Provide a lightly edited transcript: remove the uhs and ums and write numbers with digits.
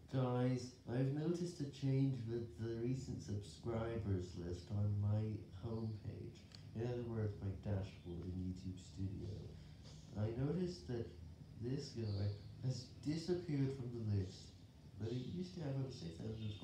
Guys, I've noticed a change with the recent subscribers list on my homepage. In other words, my dashboard in YouTube Studio. I noticed that this guy has disappeared from the list, but he used to have over 6,000